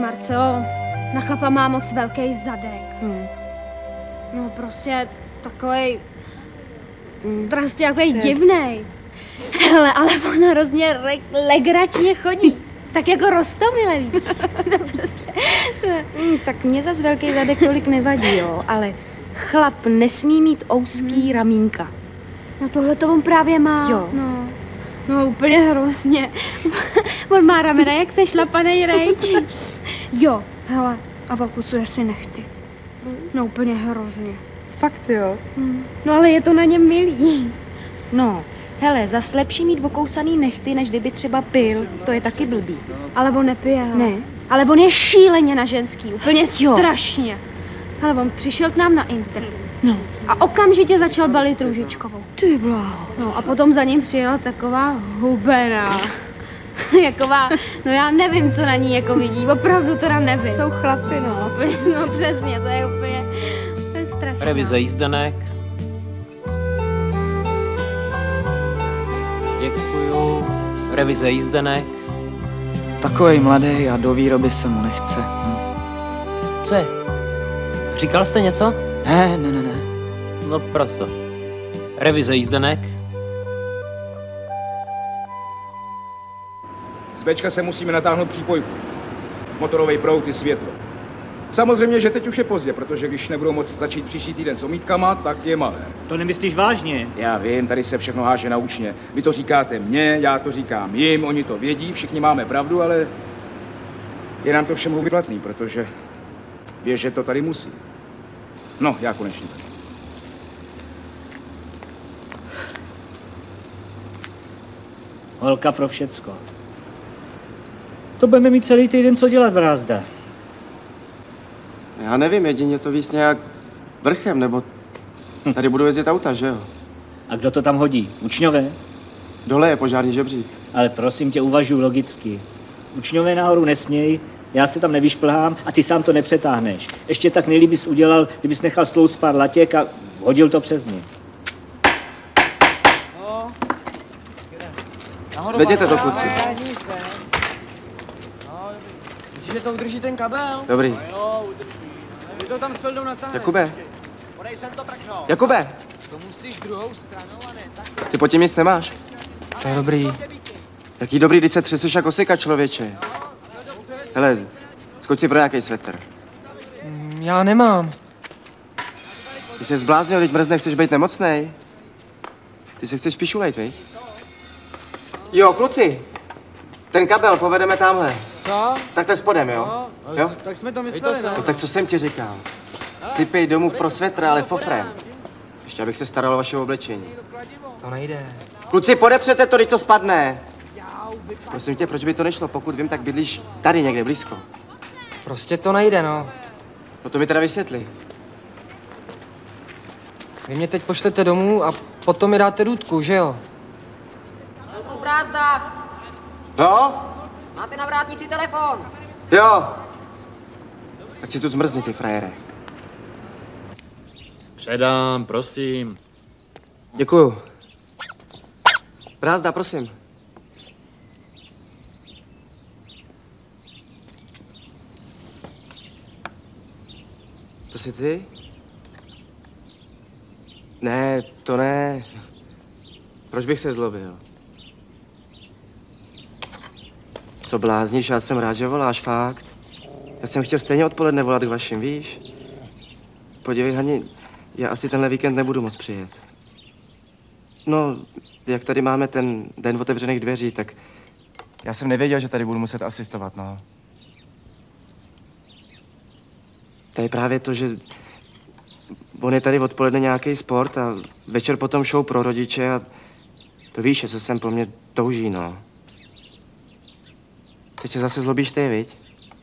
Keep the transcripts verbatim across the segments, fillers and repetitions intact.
Marcelo, na chlapa má moc velký zadek. Hmm. No prostě takovej, prostě takovej divnej. Hele, ale on hrozně re- legračně chodí. Tak jako Rostomile, víš. No prostě. Hmm, tak mě zas velký zadek tolik nevadí, jo, ale chlap nesmí mít ouský hmm. ramínka. No tohle to on právě má. Jo. No, no úplně hrozně. On má ramena jak sešlapanej rejč. Jo, hele, a okusuje si nechty. No úplně hrozně. Fakt jo. Hmm. No ale je to na něm milý. No, hele, zas lepší mít okousaný nechty, než kdyby třeba pil. To je taky blbý. Ale on nepije, hele. Ne. Ale on je šíleně na ženský, úplně Jo. strašně. Hele, on přišel k nám na Inter. No. A okamžitě začal balit Růžičkovou. Ty bláho. No a potom za ním přijela taková hubena. Jaková, no já nevím, co na ní jako vidí, opravdu teda nevím. Jsou chlapy, no. Úplně, no přesně, to je úplně, to je strašné. Revize jízdenek. Děkuju. Revize jízdenek. Takovej mladý a do výroby se mu nechce. Hm. Co je? Říkal jste něco? Ne, ne, ne, ne. No proto. Revize jízdenek. Z Bčka se musíme natáhnout přípojku. Motorový proud i světlo. Samozřejmě, že teď už je pozdě, protože když nebudou moct začít příští týden s omítkama, tak je malér. To nemyslíš vážně? Já vím, tady se všechno háže na učně. Vy to říkáte mně, já to říkám jim, oni to vědí, všichni máme pravdu, ale je nám to všem vyplatný, protože běžet to tady musí. No, já konečně tady. Holka pro všecko. To budeme mít celý týden co dělat, brázda. Já nevím, jedině to víc nějak vrchem, nebo tady budou jezdit auta, že jo? A kdo to tam hodí? Učňové? Dole je požární žebřík. Ale prosím tě, uvažuj logicky. Učňové nahoru nesmějí, já se tam nevyšplhám a ty sám to nepřetáhneš. Ještě tak nejlíp bys udělal, kdybys nechal slouzt pár latěk a hodil to přes ně. Zvedněte to, kluci. Myslíš, že to udrží ten kabel? Dobrý. Vy to tam s Feldou natáhne. Jakube. Podej sem to prkno. Jakube. To musíš druhou stranou a ne takhle. Ty pod tím nic nemáš? To je dobrý. Jaký dobrý, když se třeseš jako osika, člověče. Hele, skoč si pro nějaký svetr. Mm, já nemám. Ty jsi zbláznil, teď mrzne, chceš být nemocnej. Ty se chceš spíš ulejt, viď? Jo, kluci. Ten kabel povedeme tamhle. Co? Takhle spodem, jo? No, Jo? tak jsme to mysleli, No ne? tak co jsem ti říkal? Sypej domů pro svetr, ale fofrem. Ještě abych se staral o vaše oblečení. To nejde. Kluci, podepřete to, když to spadne. Prosím tě, proč by to nešlo? Pokud vím, tak bydlíš tady někde blízko. Prostě to nejde, no. No to mi teda vysvětli. Vy mě teď pošlete domů a potom mi dáte důtku, že jo? Tu brázda! No? Máte na vrátnici telefon! Jo. Tak si tu zmrzni, ty frajere. Předám, prosím. Děkuju. Brázda, prosím. To jsi ty? Ne, to ne. Proč bych se zlobil? Co blázníš, já jsem rád, že voláš, fakt. Já jsem chtěl stejně odpoledne volat k vašim, víš? Podívej, Hani, já asi tenhle víkend nebudu moc přijet. No, jak tady máme ten den otevřených dveří, tak já jsem nevěděl, že tady budu muset asistovat, no. To je právě to, že on je tady odpoledne nějaký sport a večer potom show pro rodiče a to víš, že se sem po mně touží, no. Teď se zase zlobíš ty, viď?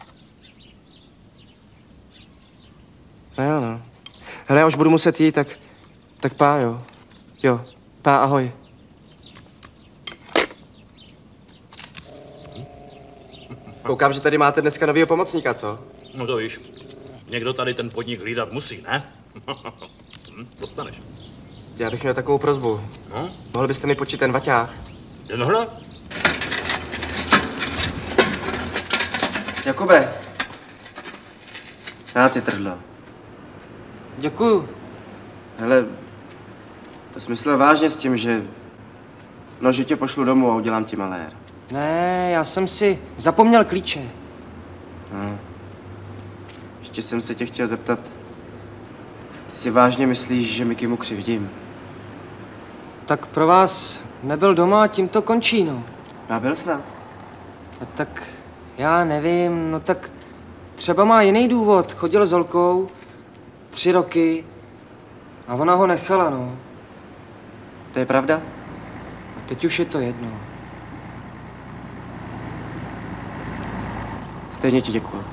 No jo, no. Hele, já už budu muset jít, tak, tak pá, jo. Jo, pá, ahoj. Koukám, že tady máte dneska novýho pomocníka, co? No to víš, někdo tady ten podnik hlídat musí, ne? hm, dostaneš. Já bych měl takovou prosbu. No? Mohl byste mi počít ten vaťák? Tenhle? Jakube, Na ty trdlo. Děkuju. Hele, to jsi myslel vážně s tím, že... No, že tě pošlu domů a udělám ti malér. Ne, já jsem si zapomněl klíče. No. Ještě jsem se tě chtěl zeptat. Ty si vážně myslíš, že mi Kimu křivdím? Tak pro vás nebyl doma a tím to končí, no. Já byl snad. A tak já nevím, no tak třeba má jiný důvod. Chodil s holkou tři roky a ona ho nechala, no. To je pravda? A teď už je to jedno. Stejně ti děkuju.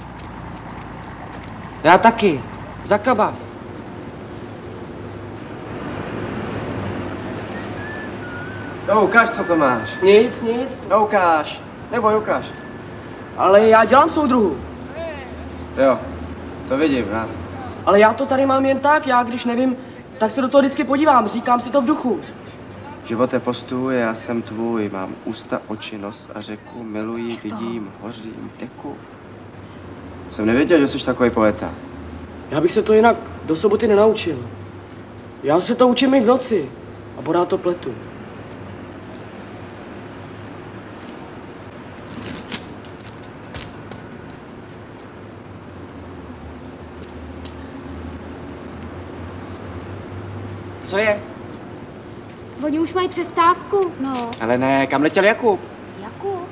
Já taky. Za kabát. No, ukáž, co to máš. Nic, nic. No, ukáž. Neboj, ukáž. Ale já dělám soudruhu. Jo, to vidím, rád. Ale já to tady mám jen tak, já když nevím, tak se do toho vždycky podívám, říkám si to v duchu. Živote postuje, já jsem tvůj, mám ústa, oči, nos a řeku, miluji, vidím, hořím, teku. Jsem nevěděl, že jsi takový poeta. Já bych se to jinak do soboty nenaučil. Já se to učím i v noci a pořád to pletu. Co je? Oni už mají přestávku, no. Ale ne, kam letěl Jakub? Jakub?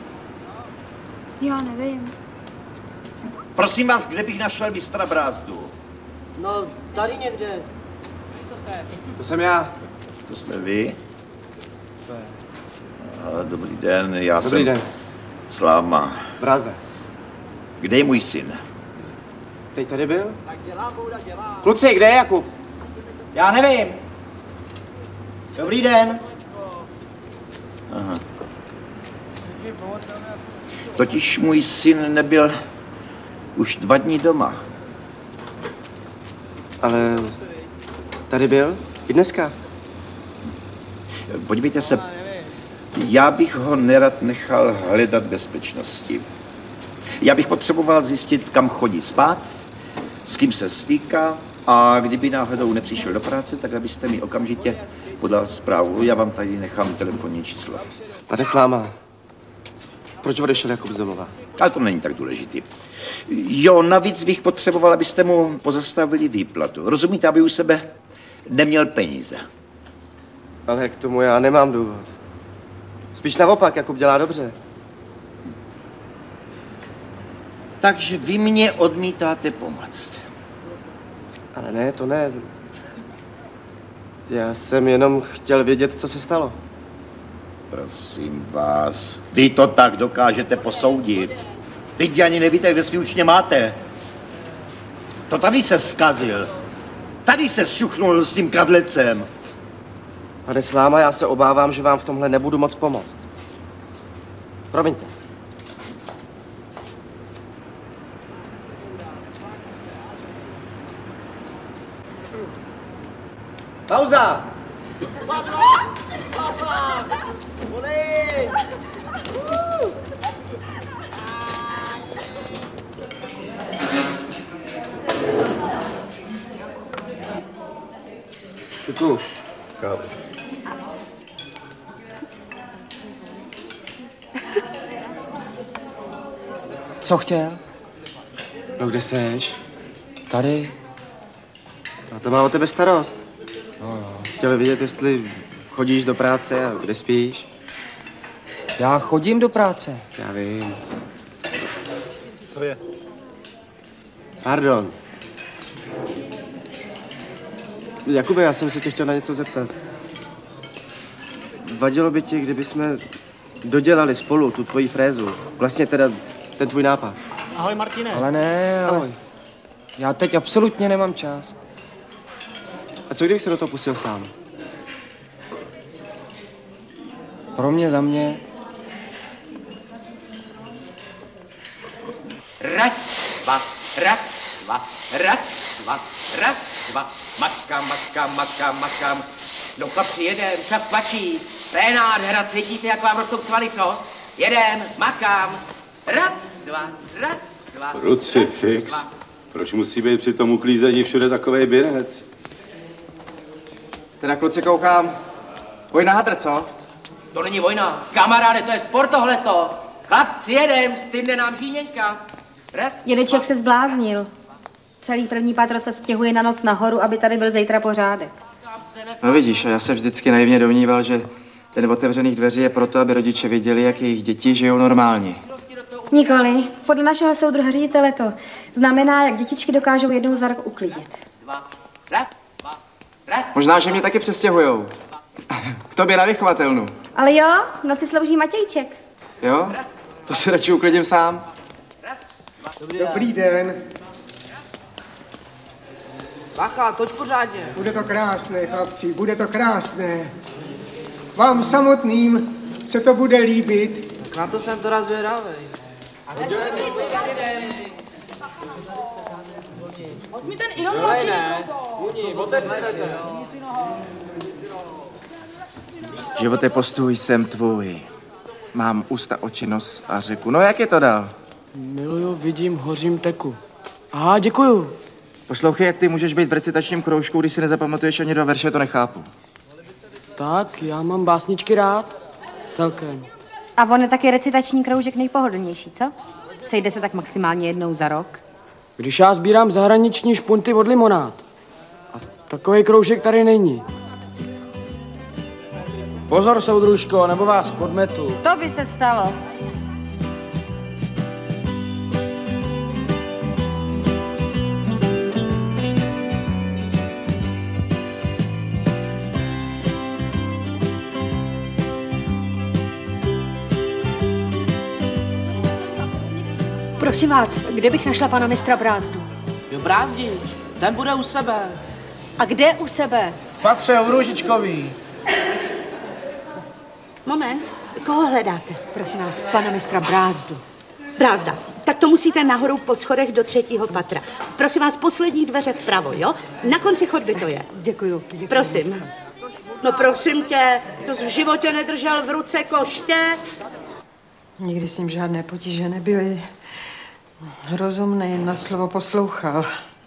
Já nevím. Prosím vás, kde bych našel mistra Brázdu? No, tady někde. To jsem já. To jste vy? Co je? Dobrý den, já Dobrý jsem... den. Sláma. Brázda. Kde je můj syn? Teď tady byl? Kluci, kde je Jakub? Já nevím. Dobrý den. Aha. Totiž můj syn nebyl už dva dny doma. Ale tady byl? I dneska? Podívejte se, já bych ho nerad nechal hledat bezpečnosti. Já bych potřeboval zjistit, kam chodí spát, s kým se stýká a kdyby náhodou nepřišel do práce, tak abyste mi okamžitě podal zprávu. Já vám tady nechám telefonní číslo. Pane Sláma, proč odešel Jakub z domova? Ale to není tak důležitý. Jo, navíc bych potřeboval, abyste mu pozastavili výplatu. Rozumíte, aby u sebe neměl peníze. Ale k tomu já nemám důvod. Spíš naopak, Jakub dělá dobře. Takže vy mě odmítáte pomoct. Ale ne, to ne. Já jsem jenom chtěl vědět, co se stalo. Prosím vás, vy to tak dokážete posoudit. Teď ani nevíte, kde svý učně máte. To tady se zkazil. Tady se suchnul s tím kadlecem. Pane Sláma, já se obávám, že vám v tomhle nebudu moc pomoct. Promiňte. Pauza! Děkuju. Kávu. Co chtěl? No kde seš? Tady. A to má o tebe starost. No, no. Chtěl vědět, jestli chodíš do práce a kde spíš. Já chodím do práce. Já vím. Co je? Pardon. Jakube, já jsem se tě chtěl na něco zeptat. Vadilo by ti, kdyby jsme dodělali spolu tu tvoji frézu? Vlastně teda ten tvůj nápad. Ahoj, Martine. Ale ne, ale Ahoj. já teď absolutně nemám čas. A co kdybych se do toho pustil sám? Pro mě, za mě. Raz, dva, raz, dva, raz, dva, raz, dva. Makám, makám, makám, makám. No chlapci, jedem, čas tlačí. To je nádhera, cítíte, jak vám rostou svaly, co? Jedem, makám. Raz, dva, raz, dva. Krucifix. Raz, dva. Proč musí být při tom uklízení všude takovej birec? Teda kluci koukám. Vojna hadr, co? To není vojna. Kamaráde, to je sport tohleto. Chlapci, jedem, stydne nám žíněňka. Raz. Dědeček se zbláznil. Celý první patro se stěhuje na noc nahoru, aby tady byl zítra pořádek. No vidíš, a já se vždycky naivně domníval, že ten otevřených dveří je proto, aby rodiče věděli, jak jejich děti žijou normálně. Nikoli. Podle našeho soudruha ředitele to znamená, jak dětičky dokážou jednou za rok uklidit. Možná, že mě taky přestěhujou. K tobě na vychovatelnu. Ale jo, v noci slouží Matějček. Jo? To si radši uklidím sám. Dobrý, Dobrý den. Bacha, toď pořádně. Bude to krásné, chlapci, bude to krásné. Vám samotným se to bude líbit. Tak na to jsem teda zvědavej. Pojď mi ten Iron mladší. Živote, postůj, jsem tvůj. Mám ústa, oči, nos a řeku. No jak je to dál? Miluju, vidím, hořím, teku. Aha, děkuju. Poslouchej, jak ty můžeš být v recitačním kroužku, když si nezapamatuješ ani dva verše, to nechápu. Tak, já mám básničky rád. Celkem. A on je taky recitační kroužek nejpohodlnější, co? Sejde se tak maximálně jednou za rok. Když já sbírám zahraniční špunty od limonád. A takový kroužek tady není. Pozor, soudružko, nebo vás podmetu. To by se stalo. Prosím vás, kde bych našla pana mistra Brázdu? Jo, Brázdič, ten bude u sebe. A kde u sebe? V patře u Růžičkový. Moment, koho hledáte? Prosím vás, pana mistra Brázdu. Brázda, tak to musíte nahoru po schodech do třetího patra. Prosím vás, poslední dveře vpravo, jo? Na konci chodby to je. Děkuju. děkuju prosím. No prosím tě, to jsi v životě nedržel v ruce koště? Nikdy s ním žádné potíže nebyly. Rozumný, na slovo poslouchal.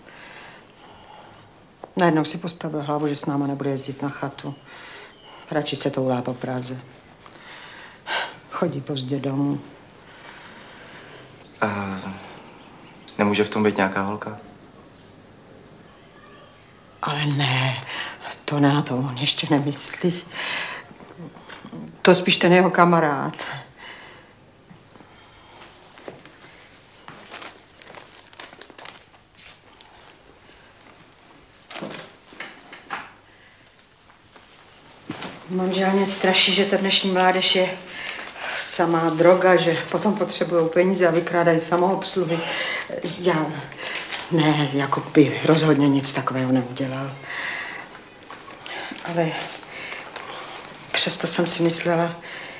Najednou si postavil hlavu, že s náma nebude jezdit na chatu. Radši se toulá po Praze. Chodí pozdě domů. A nemůže v tom být nějaká holka? Ale ne, to na to on ještě nemyslí. To spíš ten jeho kamarád. Manžel mě straší, že ta dnešní mládež je samá droga, že potom potřebují peníze a vykrádají samoobsluhy. Já ne, jako by rozhodně nic takového neudělal. Ale přesto jsem si myslela,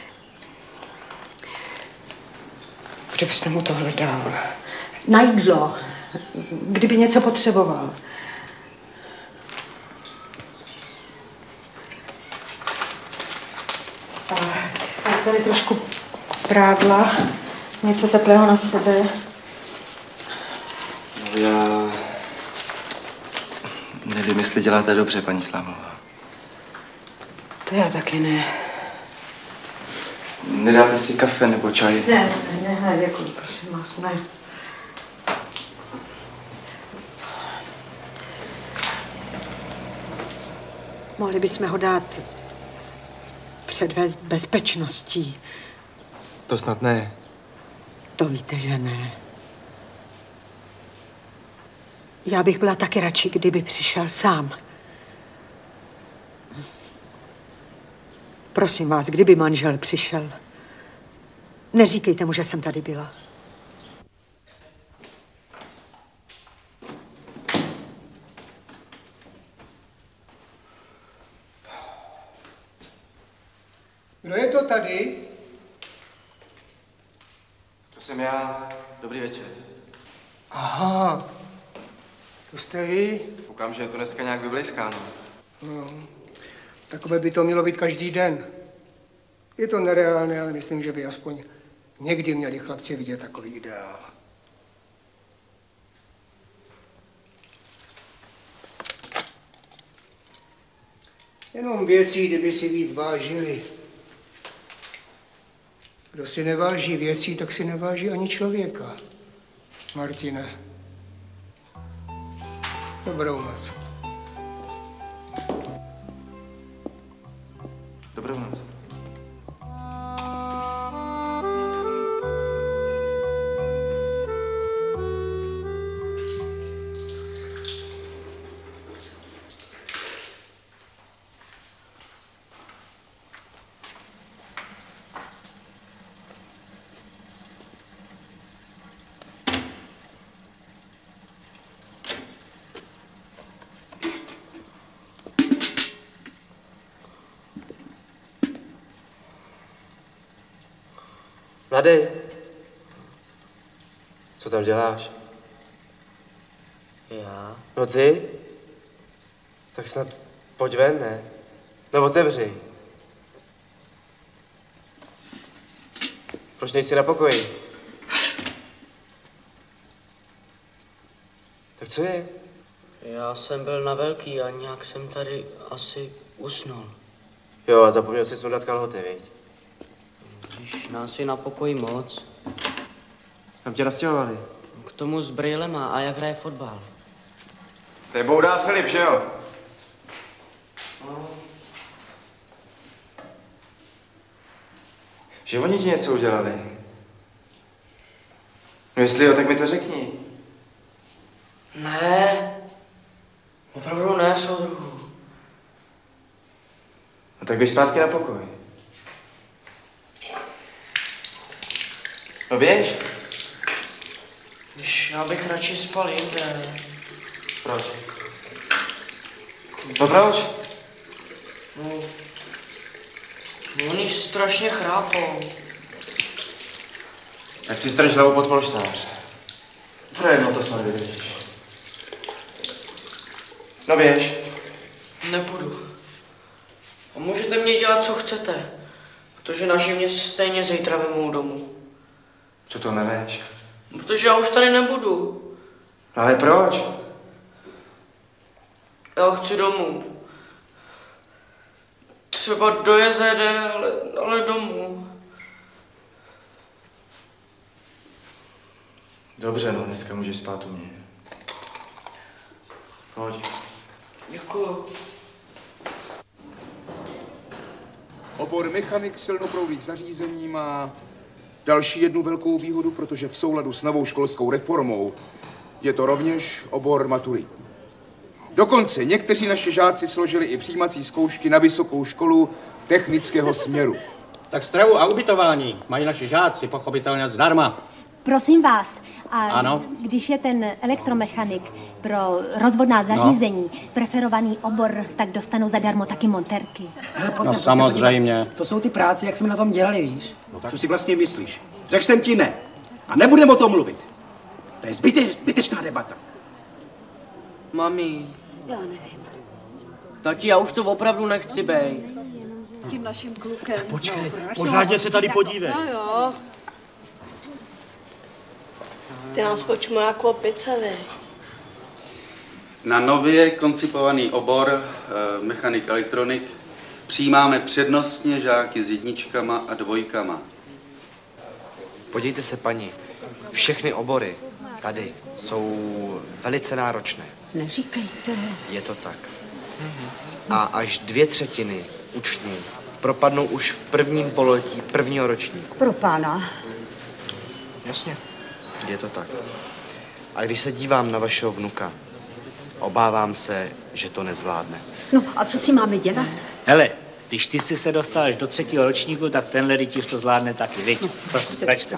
kdybyste mu tohle dal. Na jídlo, kdyby něco potřeboval. Tady trošku prádla, něco teplého na sebe. No já nevím, jestli děláte dobře, paní Slámová. To já taky ne. Nedáte si kafe nebo čaj? Ne, ne, ne, ne, děkuji, prosím vás, ne. Mohli bychom ho dát předvést bezpečností. To snad ne. To víte, že ne. Já bych byla taky radši, kdyby přišel sám. Prosím vás, kdyby manžel přišel, neříkejte mu, že jsem tady byla. Kdo je to tady? To jsem já. Dobrý večer. Aha, to jste vy? Koukám, že je to dneska nějak vyblejskáno. No, takové by to mělo být každý den. Je to nereálné, ale myslím, že by aspoň někdy měli chlapci vidět takový ideál. Jenom věcí, kdyby si víc vážili. Kdo si neváží věcí, tak si neváží ani člověka. Martine. Dobrou noc. Dobrou noc. Mladý, co tam děláš? Já? No ty? Tak snad pojď ven, ne? No otevři. Proč nejsi na pokoji? Tak co je? Já jsem byl na velký a nějak jsem tady asi usnul. Jo, a zapomněl jsi sundat kalhoty, viď? Když nás je na pokoji moc. Tam tě nastěhovali. K tomu s brýlema a jak hraje fotbal. To je boudá Filip, že jo? No. Že oni ti něco udělali. No jestli jo, tak mi to řekni. Ne. Opravdu ne, soudruhu. No tak běž zpátky na pokoj. No běž. Když já bych radši spal jinde. Proč? No proč? No, oni strašně chrápou. Tak si strž hlavu pod polštář. Pro jednou to snad vydržíš. No běž. Nepůjdu. A můžete mě dělat, co chcete, protože naši mě stejně zítra vemou domů. Co to nevíš? Protože já už tady nebudu. Ale proč? Já chci domů. Třeba do jezede, ale, ale domů. Dobře, no, dneska můžeš spát u mě. Pojď. Děkuju. Obor mechanik silnoproudých zařízení má další jednu velkou výhodu, protože v souladu s novou školskou reformou je to rovněž obor maturitní. Dokonce někteří naši žáci složili i přijímací zkoušky na vysokou školu technického směru. Tak stravu a ubytování mají naši žáci pochopitelně zdarma. Prosím vás, a Ano? když je ten elektromechanik pro rozvodná zařízení no. preferovaný obor, tak dostanou zadarmo taky montérky. No samozřejmě. To jsou ty práce, jak jsme na tom dělali, víš? No tak. Co si vlastně myslíš? Řekl jsem ti ne. A nebudeme o tom mluvit. To je zbyte, zbytečná debata. Mami. Já nevím. Tati, já už to opravdu nechci bejt. S tím naším klukem. Počkej, no, pořádně se tady podívej. No jo. Ty nás počmu jako opice, vy. Na nově koncipovaný obor e, mechanik elektronik přijímáme přednostně žáky s jedničkama a dvojkama. Podívejte se, paní, všechny obory tady jsou velice náročné. Neříkejte. Je to tak. A až dvě třetiny učňů propadnou už v prvním pololetí prvního ročníku. Pro pána. Jasně. Je to tak. A když se dívám na vašeho vnuka, obávám se, že to nezvládne. No a co si máme dělat? Hele, když ty si se dostáš do třetího ročníku, tak tenhle rytíř to zvládne taky, viď? Prostě, račte.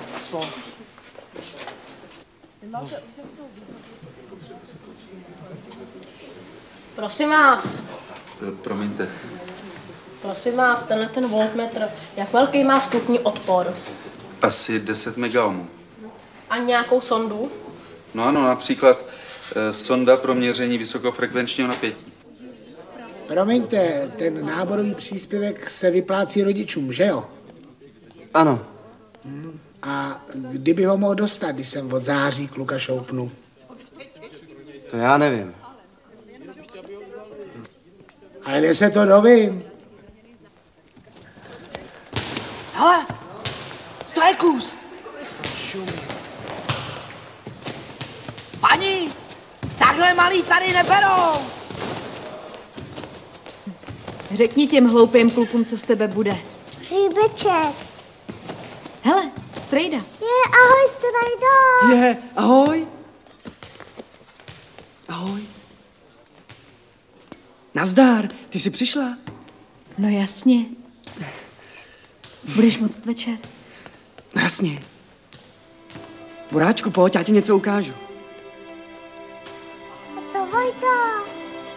Prosím vás, Promiňte. prosím vás, tenhle ten voltmetr, jak velký má vstupní odpor? Asi deset megaohmů. A nějakou sondu? No ano, například e, sonda pro měření vysokofrekvenčního napětí. Promiňte, ten náborový příspěvek se vyplácí rodičům, že jo? Ano. Hmm. A kdyby ho mohl dostat, když jsem od září kluka šoupnu? To já nevím. Ale ne se to dovím. Hele, to je kus. Pani, takhle malý tady neberou. Řekni těm hloupým klukům, co z tebe bude. Hříbeček. Hele, strejda. Je, ahoj, strejdo. Je, ahoj. Ahoj. Nazdar, ty jsi přišla? No jasně. Budeš moct večer? No jasně. Boráčku, pojď, já ti něco ukážu. A co Vojta?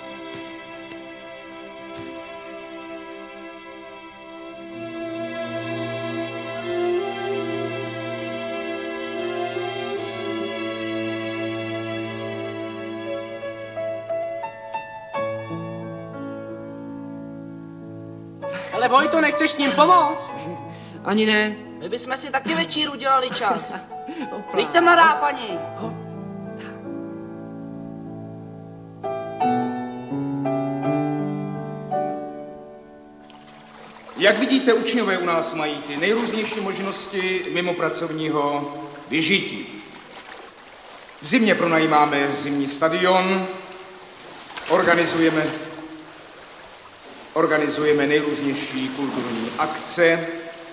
Ale Vojto, nechceš s ním pomoct? Ani ne. My bychom si taky večír udělali čas. Víte, mladá paní. Jak vidíte, učňové u nás mají ty nejrůznější možnosti mimo pracovního vyžití. V zimě pronajímáme zimní stadion, organizujeme, organizujeme nejrůznější kulturní akce,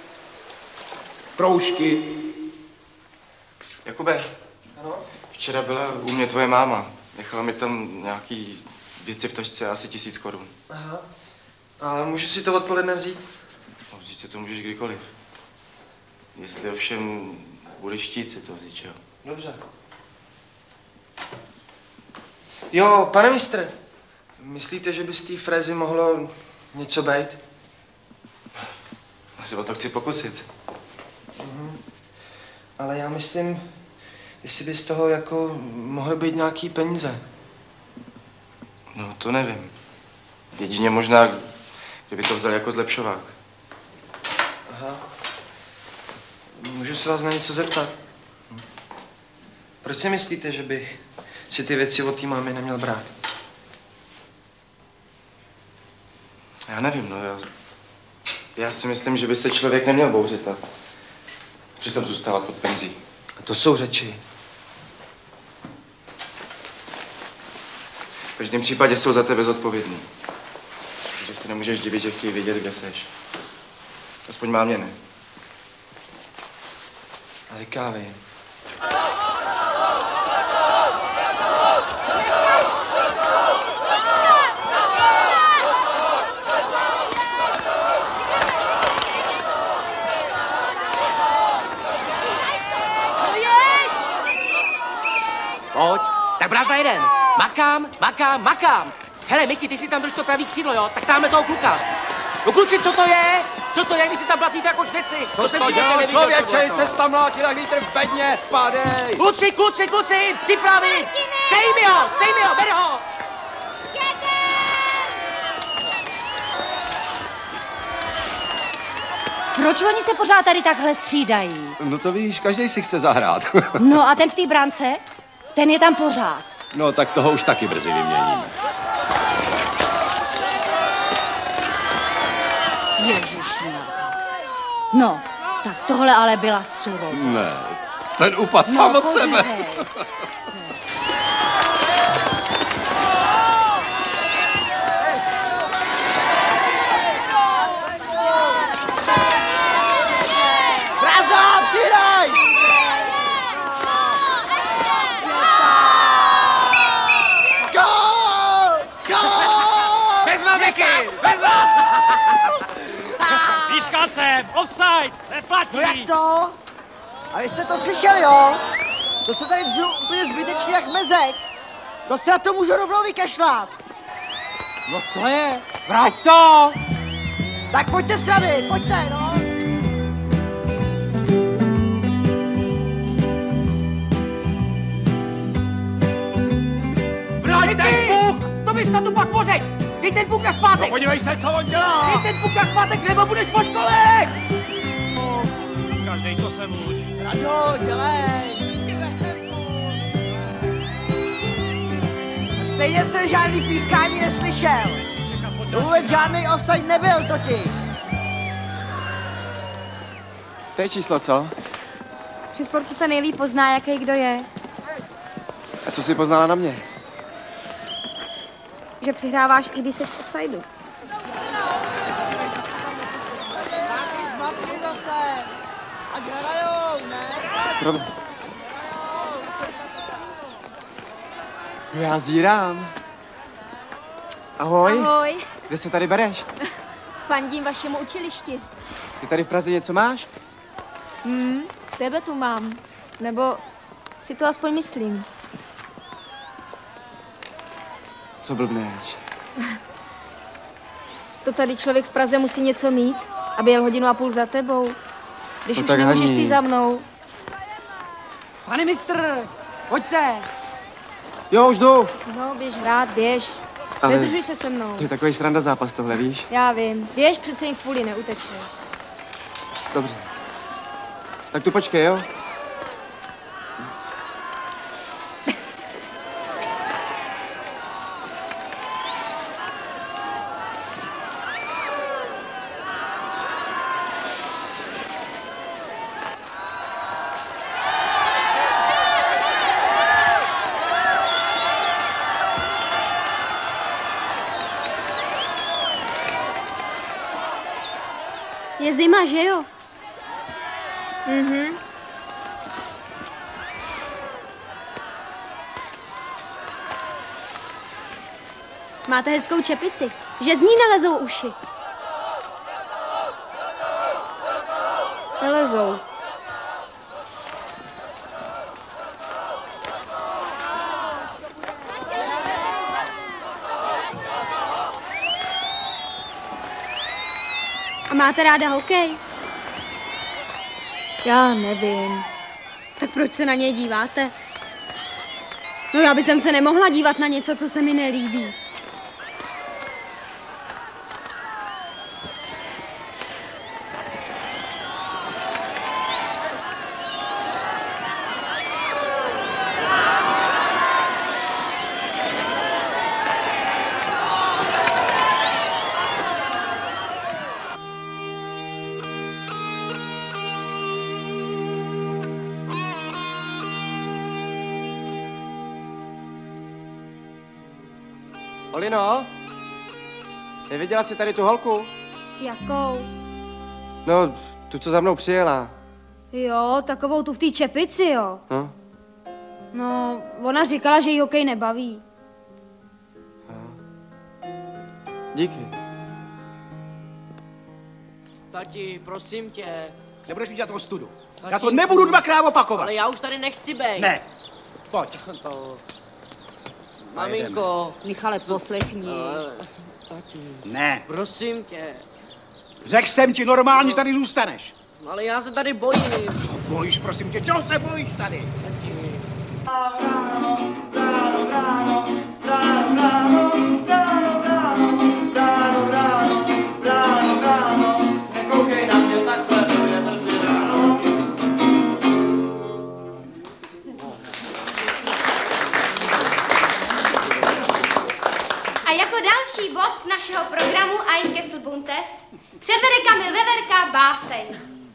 kroužky. Jakube, ano? Včera byla u mě tvoje máma. Nechala mi tam nějaký věci v tašce, asi tisíc korun. Aha. Ale můžu si to odpoledne vzít? No, vzít si to můžeš kdykoliv. Jestli ovšem budeš chtít si to vzít, jo? Dobře. Jo, pane mistře, myslíte, že by z té frézy mohlo něco být? Já se o to chci pokusit. Mhm. Ale já myslím, jestli by z toho jako mohly být nějaký peníze. No, to nevím. Jedině možná, kdyby to vzal jako zlepšovák. Aha. Můžu se vás na něco zeptat? Hm. Proč si myslíte, že bych si ty věci od té mámy neměl brát? Já nevím, no já... Já si myslím, že by se člověk neměl bouřit a přitom zůstávat pod penzí. A to jsou řeči. V každém případě jsou za tebe zodpovědní. Takže se nemůžeš divit, že chtějí vědět, kde seš. Aspoň mámě ne. A říká vy. Pojď, tak brázda jeden. Makám, makám, makám. Hele, Miky, ty si tam drž to pravý křídlo, jo? Tak dáme toho kluka. No kluci, co to je? Co to je? Vy si tam placíte jako čteci. Co jsi to dělal, člověče? Jsi tam mlátil jak vítr v bedně. Padej. Kluci, kluci, kluci, připravit. Sej mi ho, sej mi ho, ber ho. Proč oni se pořád tady takhle střídají? No to víš, každý si chce zahrát. No a ten v té brance? Ten je tam pořád. No tak toho už taky brzy vyměníme. Ježišně. No, tak tohle ale byla surová. Ne, ten upad sám No, od sebe. podívej. Brázda, přidaj! Gól! Gól! Bezva, Miky, bezva! Pískal jsem, offside, neplatí. No jak to? A jste to slyšeli, jo? To se tady dřu úplně zbytečně jak mezek. To se na to můžu rovnou vykašlat. No co je? Vrať to! Tak pojďte stravit, pojďte, no. Vrať ten puk! To bys na tu pak mozek! Dej ten puk na zpátek! No podívej se, co on dělá! Dej ten puk na zpátek, nebo budeš po škole! No, každej to sem už. Raďo, dělej! Stejně jsem žádný pískání neslyšel. To vůbec žádný offside nebyl totiž. To je číslo, co? Při sportu se nejlíp pozná, jaký kdo je. A co jsi poznala na mě? Že přihráváš, i když jsi v offsideu. Zmatky zase. Ať hrajou, ne? Prob... Já zírám. Ahoj. Ahoj. Kde se tady bereš? Fandím vašemu učilišti. Ty tady v Praze něco máš? Hmm, tebe tu mám. Nebo si to aspoň myslím. Co blbneš? To tady člověk v Praze musí něco mít, aby jel hodinu a půl za tebou. Když No už tak nemůžeš Haní. ty za mnou. Pane mistr, pojďte. Jo, už jdu. No, běž hrát, běž. Ale- Nezdržuj se se mnou. To je takový sranda zápas tohle, víš? Já vím. Běž, přece jim v půli neutečeš. Dobře. Tak tu počkej, jo? Je zima, že jo? Mhm. Máte hezkou čepici, že z ní nelezou uši. Nelezou. A máte ráda hokej? Já nevím. Tak proč se na něj díváte? No já bych se nemohla dívat na něco, co se mi nelíbí. Olino? Neviděla jsi tady tu holku? Jakou? No, tu, co za mnou přijela. Jo, takovou tu v té čepici, jo. No, No, ona říkala, že jí hokej nebaví. díky. Tati, prosím tě. Nebudeš mi dělat ostudu. Já to nebudu dvakrát opakovat. Ale já už tady nechci bejt. Ne. Pojď. To... Maminko. Michale, poslechni. Tati. Ne. Prosím tě. Řekl jsem ti normálně, že tady zůstaneš. Ale já se tady bojím. Co bojíš, prosím tě? Čeho se bojíš tady? Nekoukej na mě takhle, to je brzy ráno. A jako další bod našeho programu Ein Kesselbuntes předvede Kamil Veverka báseň.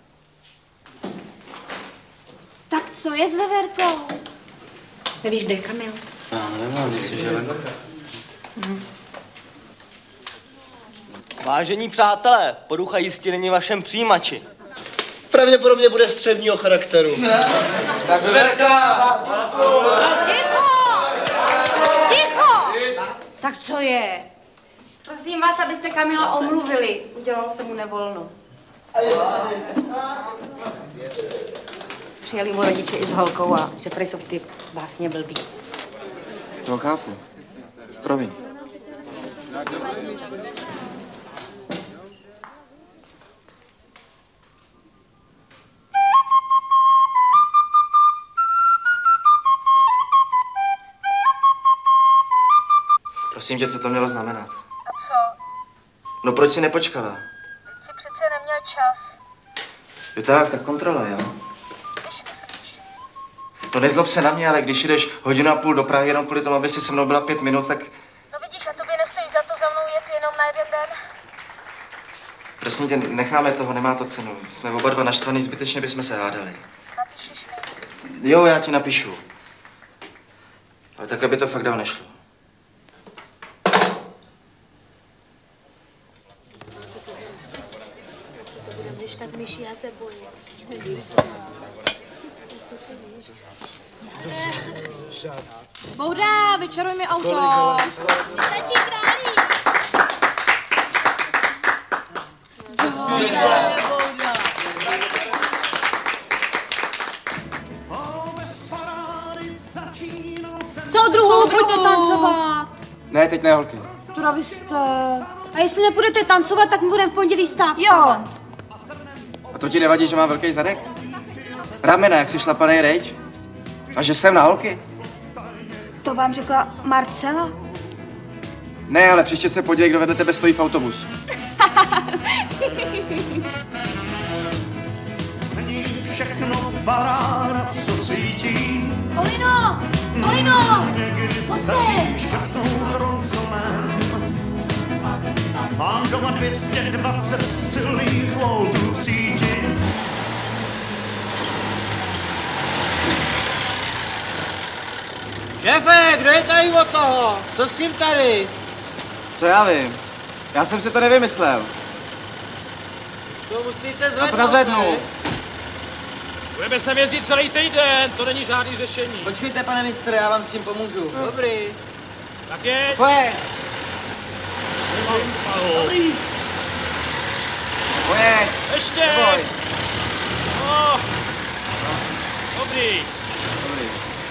Tak co je s Veverkou? Nevíš, kde je Kamil? Já nevím, ale myslím, že je venku. Vážení přátelé, porucha jistě není vašem přijímači. Pravděpodobně bude střevního charakteru. Tak Veverka! Ticho! Ticho! Tak co je? Prosím vás, abyste Kamila omluvili. Udělalo se mu nevolno. Přijeli mu rodiče i s holkou a že prý jsou ty vlastně blbý. To chápu. Promiň. Prosím tě, co to mělo znamenat? A co? No proč jsi nepočkala? Teď si přece neměl čas. Jo tak, tak kontrola, jo? Když myslíš? To nezlob se na mě, ale když jdeš hodinu a půl do Prahy jenom kvůli tomu, aby si se mnou byla pět minut, tak No vidíš, a tobě nestojí za to za mnou jet jenom na jeden den. Prosím tě, necháme toho, nemá to cenu. Jsme oba dva naštvaný, zbytečně bychom se hádali. Napíšeš mi? Jo, já ti napíšu. Ale takhle by to fakt dál nešlo. Tak myši, já se bojím. Bouda, vyčaruj mi auto. Stačí králí. Soudruhu, pojďte tancovat. Ne, teď ne, holky. Teda vy jste... A jestli nepůjdete tancovat, tak budeme v pondělí stávkovat. Jo. A to ti nevadí, že mám velký zadek? Ramena, jak si šlapanej rejč? A že jsem na holky? To vám řekla Marcela? Ne, ale příště se podívej, kdo vedle tebe stojí v autobusu. Není všechno paráda, co svítí. Olino! Olino! Pojď se! Mám doma dvě stě dvacet silných voltů v síti. Šéfe, kdo je tady od toho? Co s tím tady? Co já vím? Já jsem si to nevymyslel. To musíte zvednout. Já to nazvednu. Budeme sem jezdit celý týden, to není žádný řešení. Počkejte, pane mistře, já vám s tím pomůžu. No. Dobrý. Tak je. Pojď. Dobrý. Pojď. Ještě. Neboj. No. Dobrý. Dobrý.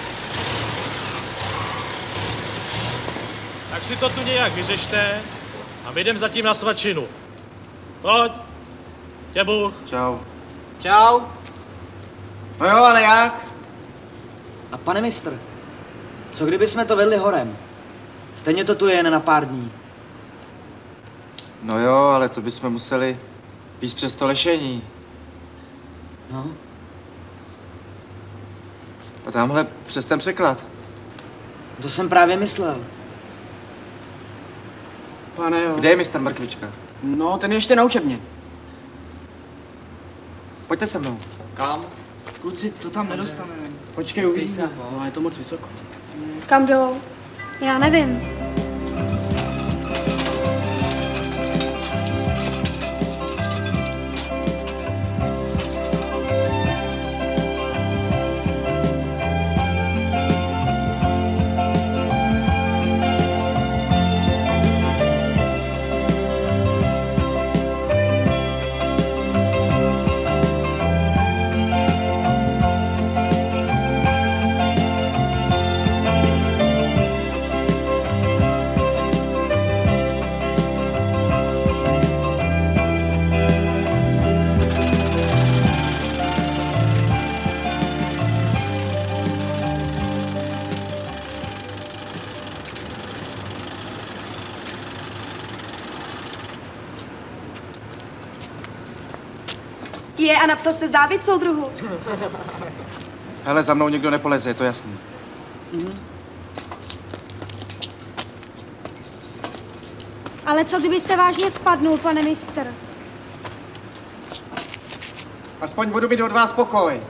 Tak si to tu nějak vyřešte a my jdem zatím na svačinu. Pojď. Těbu. Čau. Čau. No jo, ale jak? A pane mistr, co kdyby jsme to vedli horem? Stejně to tu je jen na pár dní. No jo, ale to bychom museli víc přes to lešení. No. A tamhle přes ten překlad. To jsem právě myslel. Pane jo. Kde je mistr Mrkvička? No, ten je ještě na učebně. Pojďte se mnou. Kam? Kluci, to tam nedostaneme. Počkej, uvidíme. No, je to moc vysoko. Kam jdou? Já nevím. Je, a napsal jste závěť, soudruhu? Hele, za mnou nikdo nepoleze, je to jasný. Mhm. Ale co kdybyste vážně spadnul, pane mistr? Aspoň budu mít od vás pokoj.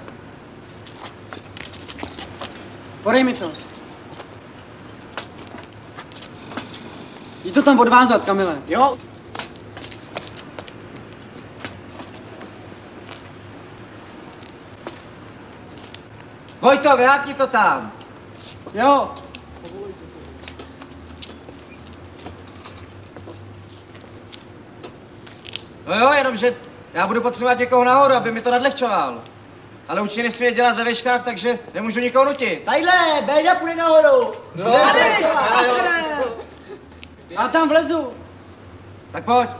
Podej mi to. Jdi to tam odvázat, Kamile. Jo? Vojto, vyhákni to tam. Jo. No jo, jenomže já budu potřebovat někoho nahoru, aby mi to nadlehčoval. Ale určitě nesmí dělat ve veškách, takže nemůžu nikoho nutit. Tadyhle, Béďa půjde nahoru. No, já tam vlezu. Tak pojď.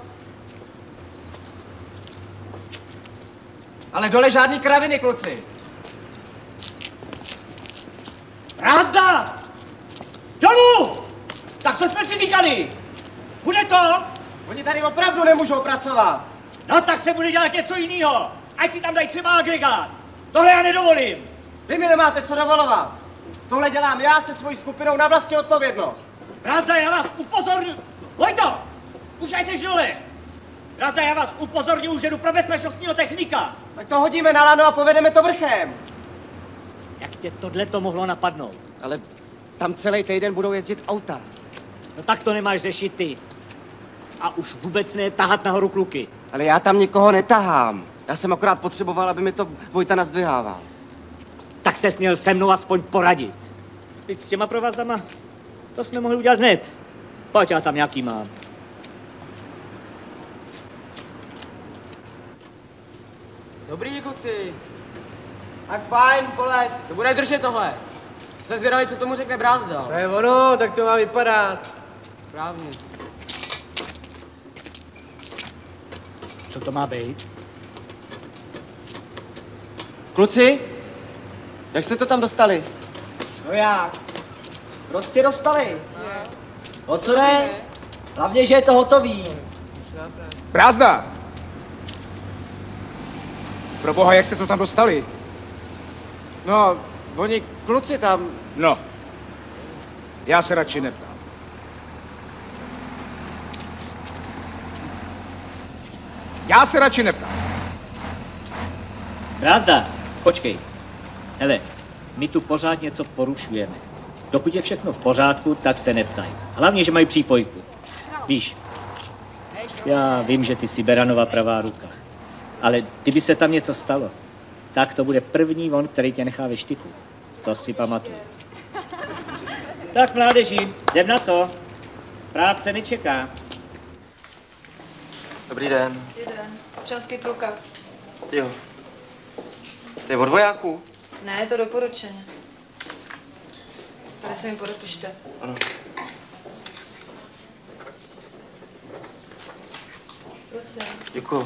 Ale dole žádný kraviny, kluci. Brázda! Dolů! Tak co jsme si říkali? Bude to? Oni tady opravdu nemůžou pracovat. No tak se bude dělat něco jiného. Ať si tam dají třeba agregát. Tohle já nedovolím. Vy mi nemáte co dovolovat. Tohle dělám já se svojí skupinou na vlastní odpovědnost. Brázda, já vás upozorňuji. Vojto, už aj seš dole. Brázda, já vás upozorňuji, že jdu pro bezpečnostního technika. Tak to hodíme na lano a povedeme to vrchem. Jak tě tohle to mohlo napadnout? Ale tam celý týden budou jezdit auta. No tak to nemáš řešit ty. A už vůbec ne tahat nahoru kluky. Ale já tam nikoho netahám. Já jsem akorát potřeboval, aby mi to Vojta nazdvihával. Tak se směl se mnou aspoň poradit. Teď s těma provazama, to jsme mohli udělat hned. Pojď, já tam nějaký mám. Dobrý, kluci. Tak fajn, polez. To bude držet tohle. Jsem zvědavý, co tomu řekne Brázda. To je ono, tak to má vypadat. Správně. Co to má být? Kluci, jak jste to tam dostali? No jak? Prostě dostali. O co jde? Hlavně, že je to hotový. Brázda! Pro boha, jak jste to tam dostali? No, oni kluci tam... No, já se radši neptám. Já se radši neptám. Brázda, počkej. Hele, my tu pořád něco porušujeme. Dokud je všechno v pořádku, tak se neptaj. Hlavně, že mají přípojku. Víš, já vím, že ty jsi Beranova pravá ruka. Ale kdyby se tam něco stalo, tak to bude první on, který tě nechá ve štychu. To si pamatuju. Tak, mládeži, jdem na to. Práce nečeká. Dobrý den. Dobrý den. Občanský průkaz. Jo. To je od vojáků? Ne, je to doporučeně. Tady se mi podepište. Ano. Prosím. Děkuju.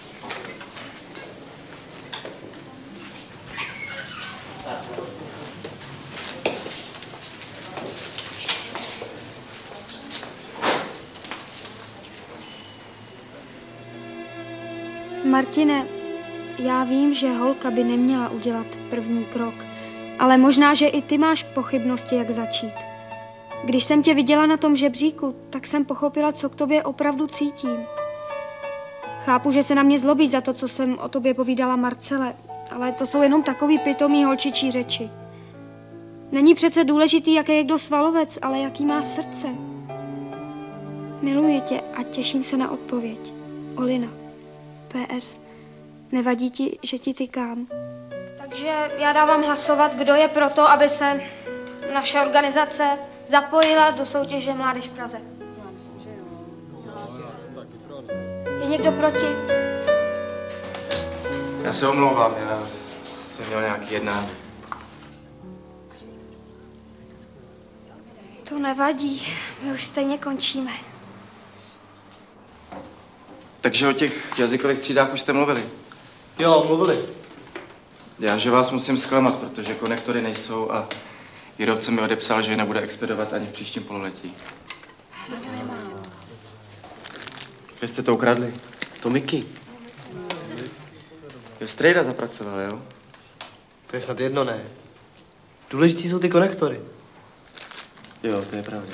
Martine, já vím, že holka by neměla udělat první krok, ale možná, že i ty máš pochybnosti, jak začít. Když jsem tě viděla na tom žebříku, tak jsem pochopila, co k tobě opravdu cítím. Chápu, že se na mě zlobíš za to, co jsem o tobě povídala Marcele, ale to jsou jenom takový pitomý holčičí řeči. Není přece důležitý, jaký je kdo svalovec, ale jaký má srdce. Miluji tě a těším se na odpověď. Olina. P S. Nevadí ti, že ti tykám. Takže já dávám hlasovat, kdo je pro to, aby se naše organizace zapojila do soutěže Mládež v Praze. Je někdo proti? Já se omlouvám, já jsem měl nějaký jednání. To nevadí, my už stejně končíme. Takže o těch jazykových třídách už jste mluvili? Jo, mluvili. Já, že vás musím zklamat, protože konektory nejsou a výrobce mi odepsal, že je nebude expedovat ani v příštím pololetí. Kde jste to ukradli? To Miky. Jo, strejda zapracoval, jo? To je snad jedno, ne? Důležitý jsou ty konektory. Jo, to je pravda.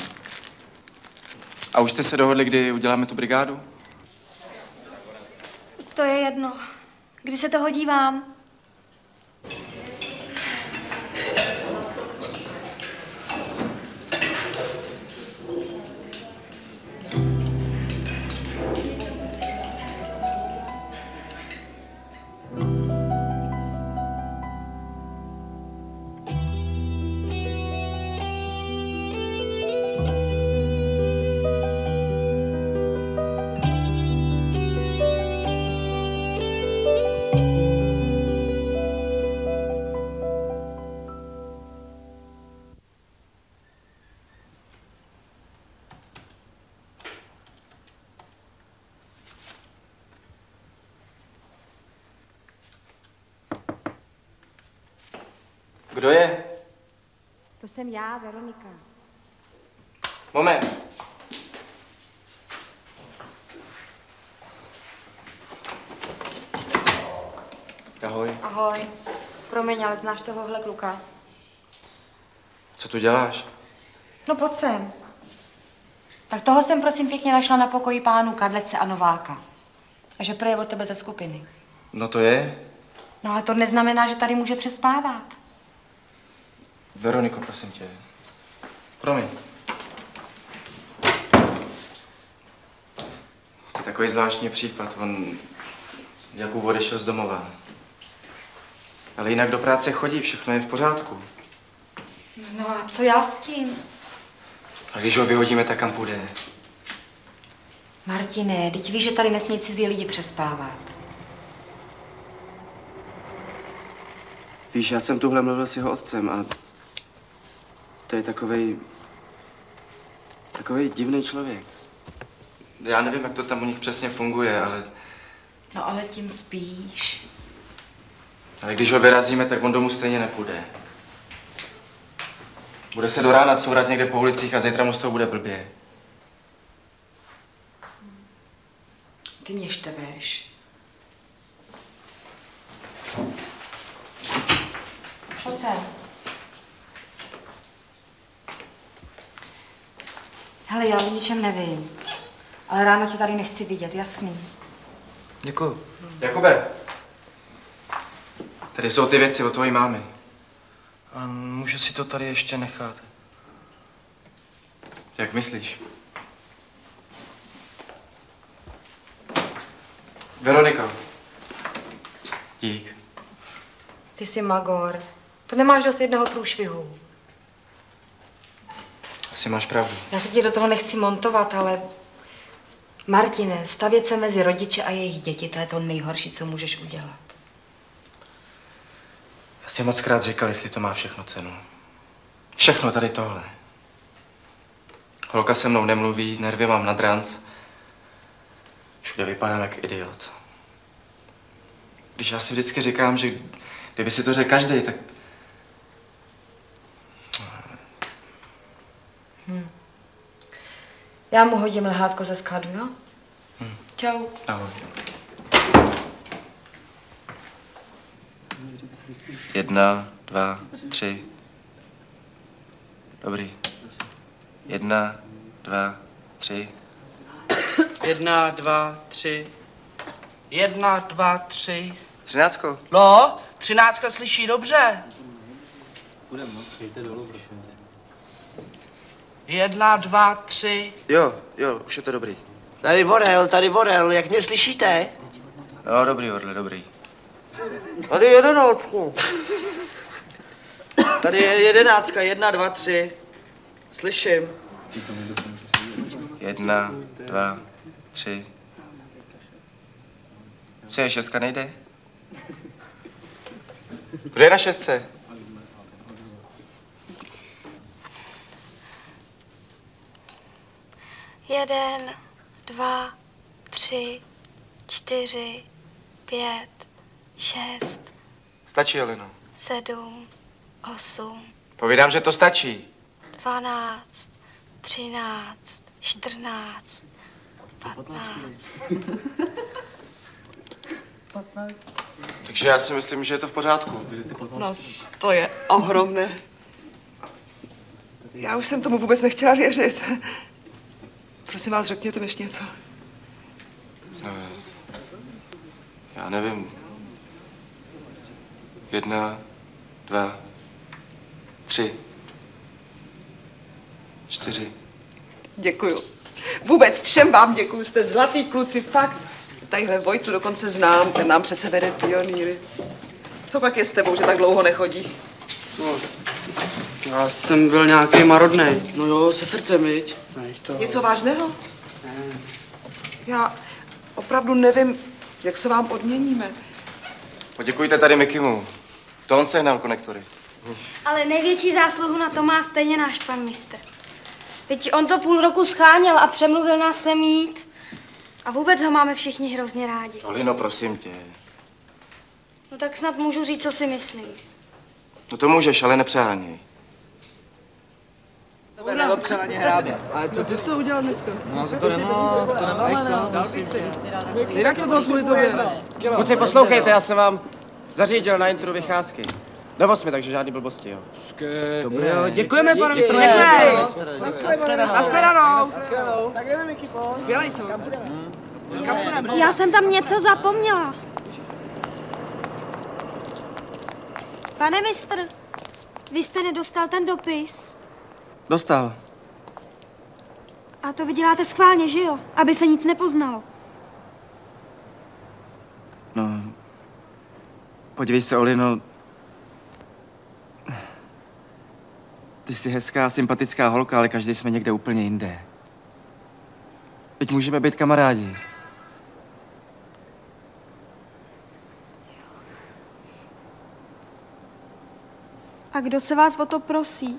A už jste se dohodli, kdy uděláme tu brigádu? To je jedno. Kdy se to hodí vám? Kdo je? To jsem já, Veronika. Moment. Ahoj. Ahoj. Promiň, ale znáš tohohle kluka? Co tu děláš? No pojď sem. Tak toho jsem prosím pěkně našla na pokoji pánů Kadlece a Nováka. A že prý je od tebe ze skupiny. No to je. No ale to neznamená, že tady může přespávat. Veroniko, prosím tě. Promiň. To je takový zvláštní případ. On Jakub odešel z domova. Ale jinak do práce chodí, všechno je v pořádku. No a co já s tím? A když ho vyhodíme, tak kam půjde? Martine, teď víš, že tady nesmí cizí lidi přespávat. Víš, já jsem tuhle mluvil s jeho otcem a to je takovej, takovej divný člověk. Já nevím, jak to tam u nich přesně funguje, ale... No ale tím spíš. Ale když ho vyrazíme, tak on domů stejně nepůjde. Bude se do rána courat někde po ulicích a zítra mu z toho bude blbě. Ty mě števeš. Pojď sem. Hele, já o ničem nevím. Ale ráno tě tady nechci vidět, jasný? Děkuju. Jakube, tady jsou ty věci od tvojí mámy. A můžu si to tady ještě nechat? Jak myslíš? Veroniko. Dík. Ty jsi magor. To nemáš dost jednoho průšvihu. Asi máš pravdu. Já se ti do toho nechci montovat, ale... Martine, stavět se mezi rodiče a jejich děti, to je to nejhorší, co můžeš udělat. Já si moc krát říkal, jestli to má všechno cenu. Všechno tady tohle. Holka se mnou nemluví, nervy mám na dranc. Všude vypadám jak idiot. Když já si vždycky říkám, že kdyby si to řekl každý, tak... Hm. Já mu hodím lehátko ze skladu, jo? Hm. Čau. Ahoj. Jedna, dva, tři. Dobrý. Jedna, dva, tři. Jedna, dva, tři. Jedna, dva, tři. Třináctko. No, třináctka slyší dobře. Budeme, no. Jděte dolů, prosím tě. Jedna, dva, tři. Jo, jo, už je to dobrý. Tady Vorel, tady Vorel, jak mě slyšíte? Jo, dobrý, Orle, dobrý. Tady jedenáctku. Tady je jedenáctka, jedna, dva, tři. Slyším. Jedna, dva, tři. Co je, šestka nejde? Kdo je na šestce? Jeden, dva, tři, čtyři, pět, šest, Stačí, Jeleno. sedm, osm, Povídám, že to stačí. dvanáct, třináct, čtrnáct, patnáct. Takže já si myslím, že je to v pořádku. No, to je ohromné. Já už jsem tomu vůbec nechtěla věřit. Prosím vás, řekněte mi ještě něco. No, já nevím. Jedna, dva, tři, čtyři. Děkuju. Vůbec všem vám děkuju, jste zlatý kluci, fakt. Tadyhle Vojtu dokonce znám, ten nám přece vede pionýry. Co pak je s tebou, že tak dlouho nechodíš? No, já jsem byl nějaký marodnej. No jo, se srdcem, viď? To... Něco vážného? Ne. Já opravdu nevím, jak se vám odměníme. Poděkujte tady Mikimu. To on sehnal konektory. Ale největší zásluhu na to má stejně náš pan mistr. Teď on to půl roku scháněl a přemluvil nás sem jít. A vůbec ho máme všichni hrozně rádi. Olino, prosím tě. No tak snad můžu říct, co si myslím. No to můžeš, ale nepřeháněj. Nebo přeháně hrábě. Ale co ty jsi to udělal dneska? No, to nemohl, to nemohl. Jak to bylo kvůli tobě? Kluci, poslouchejte, já jsem vám zařídil na intru vycházky. Do osmi, takže žádný blbosti, jo. Dobré. Jo, děkujeme, pane mistr, děkujeme. Naschledanou. Tak jdeme, Miky, pojď. Skvělej, co? Já jsem tam něco zapomněla. Pane mistr, vy jste nedostal ten dopis? Dostal. A to vy děláte schválně, že jo? Aby se nic nepoznalo. No, podívej se, Olino. Ty jsi hezká, sympatická holka, ale každý jsme někde úplně jinde. Teď můžeme být kamarádi. A kdo se vás o to prosí?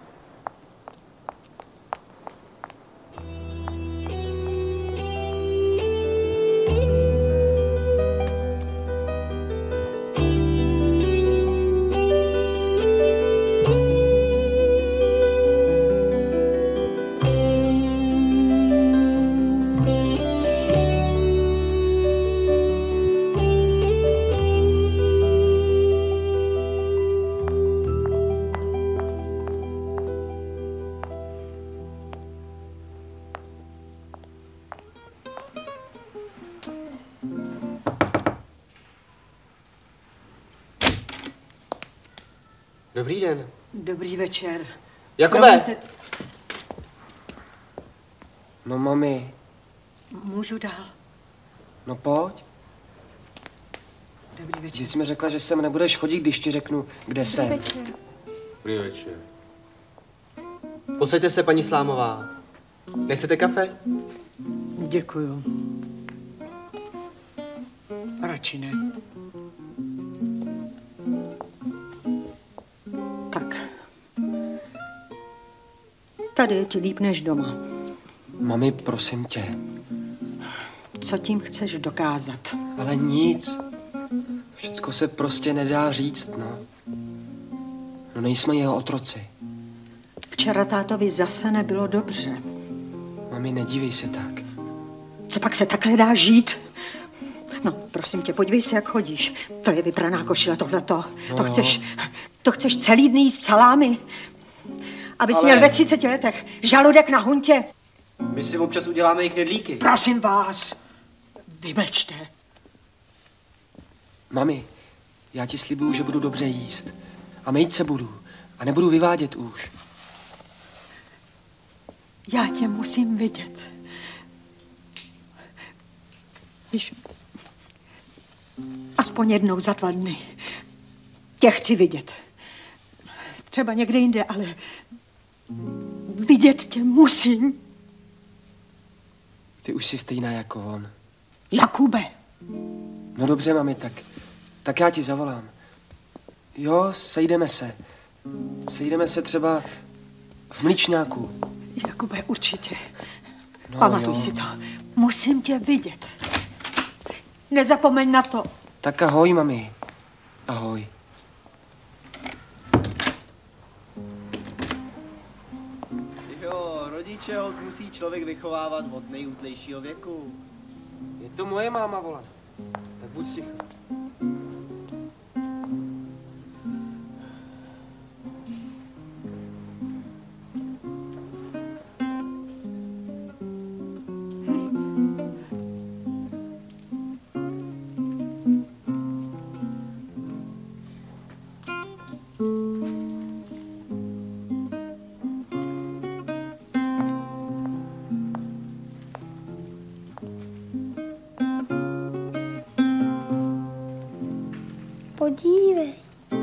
Dobrý den. Dobrý večer. Jakube! Promiňte, No mami, můžu dál. no pojď. Dobrý večer. Když jsi mi řekla, že sem nebudeš chodit, když ti řeknu, kde jsem. večer. Dobrý večer. Posaďte se, paní Slámová. Nechcete kafe? Děkuju. Radši ne. Tak. Tady je ti líp než doma. Mami, prosím tě. Co tím chceš dokázat? Ale nic. Všecko se prostě nedá říct, no. No nejsme jeho otroci. Včera tátovi zase nebylo dobře. Mami, nedívej se tak. Co pak se takhle dá žít? No, prosím tě, podívej se, jak chodíš. To je vypraná košile, tohleto. No To jo. chceš, to chceš celý dny jíst salámy. Abys Ale- měl ve třiceti letech žaludek na huntě. My si občas uděláme i knedlíky. Prosím vás, vymlčte. Mami, já ti slibuju, že budu dobře jíst. A mejt se budu. A nebudu vyvádět už. Já tě musím vidět. Víš, aspoň jednou za dva dny tě chci vidět. Třeba někde jinde, ale vidět tě musím. Ty už jsi stejná jako on. Jakube, No dobře, mami, tak, tak já ti zavolám. Jo, sejdeme se. Sejdeme se třeba v Mlíčňáku. Jakube, určitě. No, Pamatuj jo. si to. Musím tě vidět. Nezapomeň na to. Tak ahoj, mami. Ahoj. Jo, rodiče holt musí člověk vychovávat od nejútlejšího věku. Je to moje máma, vole. Tak buď ticho. Podívej.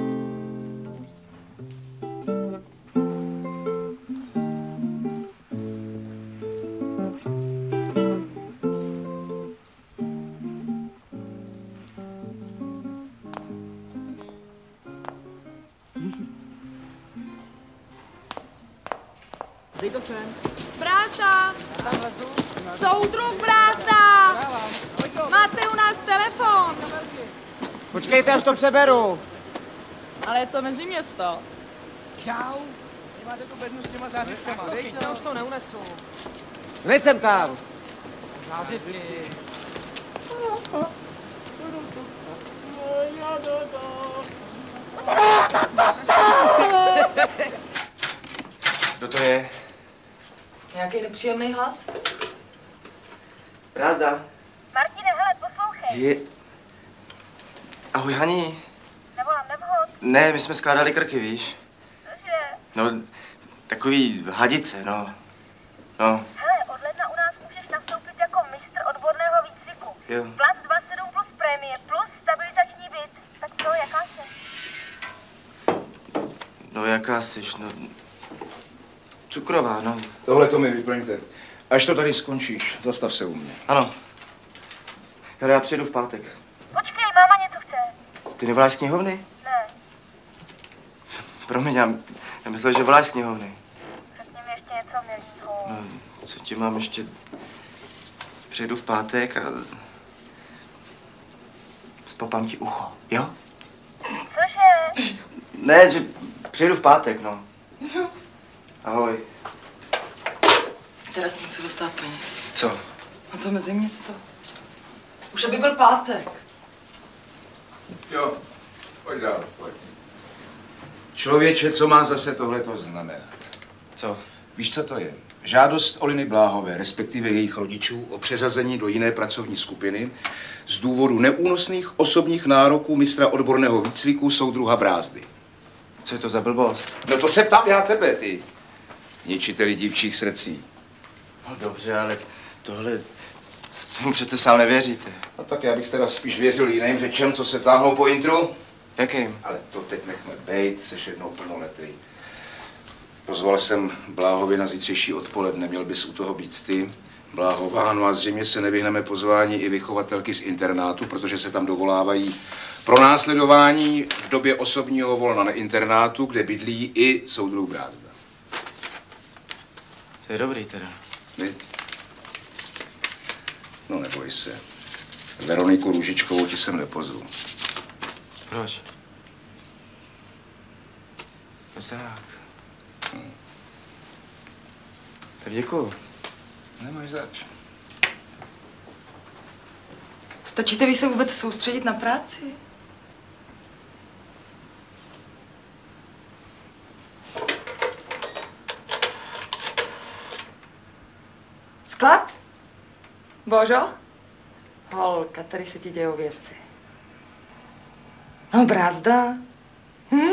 Dej to sem. Brázda! Soudruh Brázda! Máte u nás telefon. Počkejte, až to přeberu. Ale je to meziměsto. Čau. Máte tu bednu s těma zářivkama. Dejte, já už to neunesu. Hned jsem tam. Zářivky. Kdo to je? Nějaký nepříjemný hlas? Brázda. Martine, hele, poslouchej. Je... Ahoj, Hani. Nevolám nevhod. Ne, my jsme skládali krky, víš? Cože? No, takový hadice, no. No, Hele, od ledna u nás můžeš nastoupit jako mistr odborného výcviku. jo. Plat dvacet sedm plus prémie, plus stabilizační byt. Tak to, jaká jsi? No, jaká seš, no... Cukrová, no. Tohle to mi vyplňte. Až to tady skončíš, zastav se u mě. Ano. Hele, já přijedu v pátek. Počkej, máma něco chce. Ty nevoláš z knihovny? Ne, Promiň, já, já myslel, že voláš z knihovny. řekni mi ještě něco milýho. No, co ti mám ještě... Přijedu v pátek a... Spapám ti ucho, jo? Cože? Ne, že přijedu v pátek, no. Ahoj. Teda ti musí dostat peněz. Co? No to mezi město. Už aby byl pátek. Jo, pojď dál, pojď. Člověče, co má zase tohleto znamenat? Co? Víš, co to je? Žádost Oliny Bláhové, respektive jejich rodičů, o přeřazení do jiné pracovní skupiny z důvodu neúnosných osobních nároků mistra odborného výcviku soudruha Brázdy. Co je to za blbost? No to se ptám já tebe, ty ničiteli dívčích srdcí. No dobře, ale tohle... Tomu přece sám nevěříte. No tak já bych teda spíš věřil jiným řečem, co se táhnou po intru. Jakým? Ale to teď nechme bejt, seš jednou plnoletý. Pozval jsem Bláhově na zítřejší odpoledne, měl bys u toho být ty. Bláhová, no a zřejmě se nevyhneme pozvání i vychovatelky z internátu, protože se tam dovolávají pro následování v době osobního volna na internátu, kde bydlí i soudruh Brázda. To je dobrý teda. Víď? No neboj se. Veroniku Růžičkovou ti sem nepozvu. Proč? No tak. Hm. Tak děkuju. Nemáš zač. Stačíte vy se vůbec soustředit na práci? Sklad? Božo? Holka, tady se ti dějou věci. No, Brázda. Hm?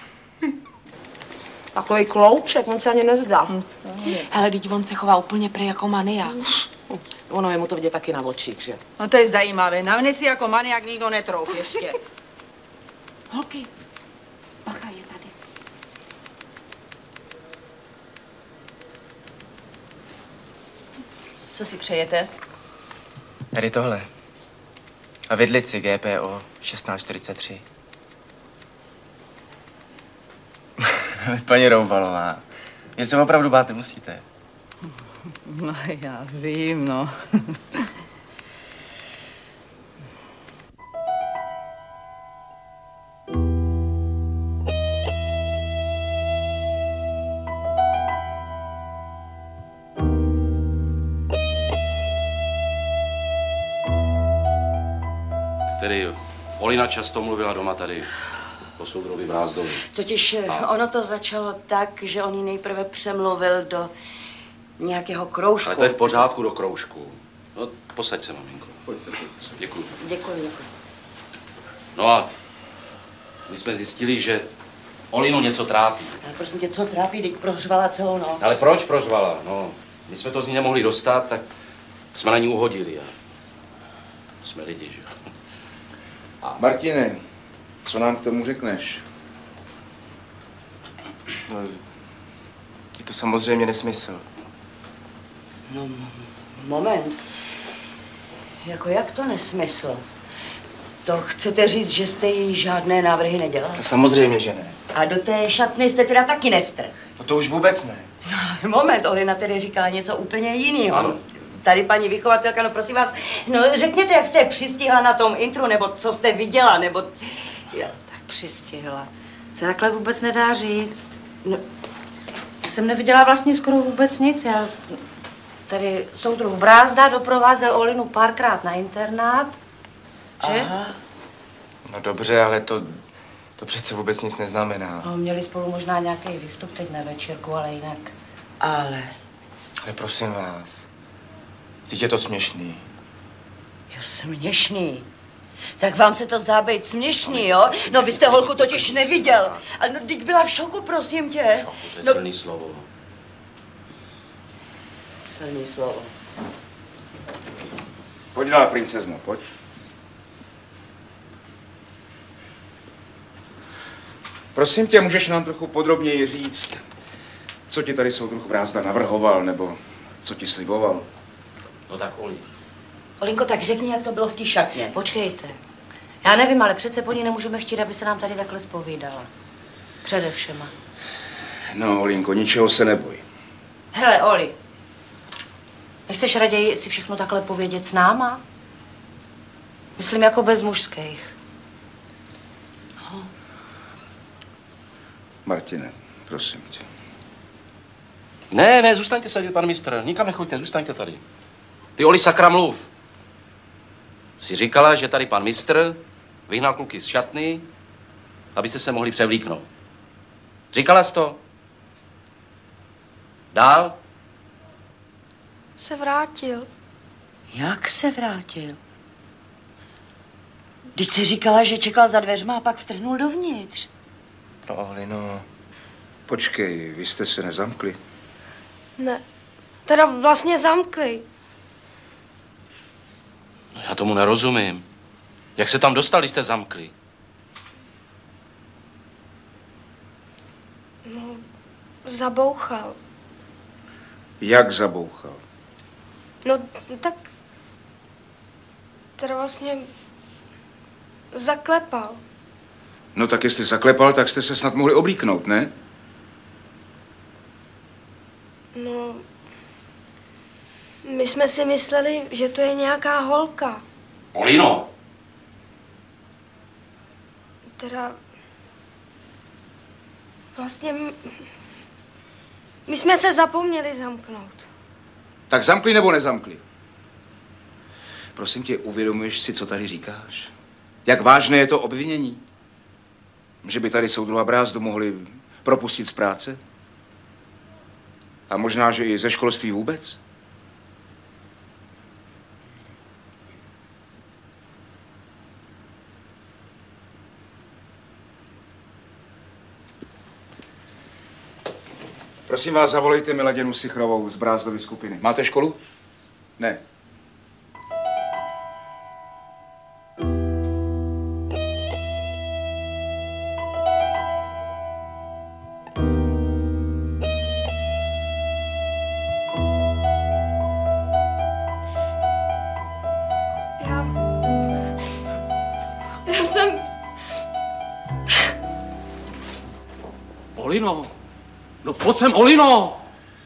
Takový klouček, on se ani nezdá. Hm. Ale teď on se chová úplně prý jako maniak. Ono je mu to vidět taky na očích, že? No to je zajímavé. Na mne si jako maniak nikdo netrouf ještě. Holky, bacha je tady. Co si přejete? Tady tohle. A vidlici G P O šestnáct čtyřicet tři. Paní Roubalová, že se opravdu bát nemusíte. No já vím, no. Tedy Olina často mluvila doma tady po soudrovi Brázdovi. Totiž A- ono to začalo tak, že on ji nejprve přemluvil do nějakého kroužku. Ale to je v pořádku do kroužku. No, posaď se, maminko. Pojďte, pojďte. Děkuju. Děkuji, děkuji. No a my jsme zjistili, že Olinu něco trápí. Ale prosím tě, co trápí, teď prohřvala celou noc. Ale proč prořvala? No, my jsme to z ní nemohli dostat, tak jsme na ní uhodili. A jsme lidi, že? A Martine, co nám k tomu řekneš? No, je to samozřejmě nesmysl. No, m- moment. Jako jak to nesmysl? To chcete říct, že jste jí žádné návrhy nedělal? To samozřejmě, že ne. A do té šatny jste teda taky nevtrh. No to už vůbec ne. Moment, Olina tedy říkala něco úplně jiného. Ano. Tady paní vychovatelka, no prosím vás, no řekněte, jak jste je přistihla na tom intru, nebo co jste viděla, nebo... Ja. Tak přistihla. Se takhle vůbec nedá říct. No, já jsem neviděla vlastně skoro vůbec nic. Já s- tady soudruh Brázda doprovázel Olinu párkrát na internát. Že? Aha. No dobře, ale to, to přece vůbec nic neznamená. No, měli spolu možná nějaký výstup teď na večírku, ale jinak. Ale... Ale prosím vás, teď je to směšný. Jo, směšný. Tak vám se to zdá být směšný, jo? No vy jste holku totiž neviděl. Ale no, teď byla v šoku, prosím tě. Šoku, to je no, silný slovo. Silný slovo. Pojď dál, princezno, pojď. Prosím tě, můžeš nám trochu podrobněji říct, co ti tady soudruh Brázda navrhoval, nebo co ti sliboval? No tak, Oli. Olinko, tak řekni, jak to bylo v té šatně. Počkejte. Já nevím, ale přece po ní nemůžeme chtít, aby se nám tady takhle zpovídala. Přede všema. No, Olinko, ničeho se neboj. Hele, Oli. Nechceš raději si všechno takhle povědět s náma? Myslím jako bez mužských. Martine, prosím tě. Ne, ne, zůstaňte tady, pan mistr. Nikam nechoďte, zůstaňte tady. Ty, Oli, sakra, mluv. Jsi říkala, že tady pan mistr vyhnal kluky z šatny, abyste se mohli převlíknout. Říkala jsi to? Dál? Se vrátil. Jak se vrátil? Vždyť si říkala, že čekal za dveřma a pak vtrhnul dovnitř. No, Olino. Počkej, vy jste se nezamkli? Ne, teda vlastně zamkli. No, já tomu nerozumím. Jak se tam dostali, jste zamkli? No, zabouchal. Jak zabouchal? No, tak... Teda vlastně... Zaklepal. No tak jestli zaklepal, tak jste se snad mohli oblíknout, ne? No... My jsme si mysleli, že to je nějaká holka. Olino! Teda... Vlastně... My, my jsme se zapomněli zamknout. Tak zamkli nebo nezamkli? Prosím tě, uvědomuješ si, co tady říkáš? Jak vážné je to obvinění? Že by tady soudruha Brázdu mohli propustit z práce? A možná, že i ze školství vůbec? Prosím vás, zavolejte Miladěnu Sichrovou z Brázdovy skupiny. Máte školu? Ne. Já... Já jsem... Olino! No pojď sem, Olino!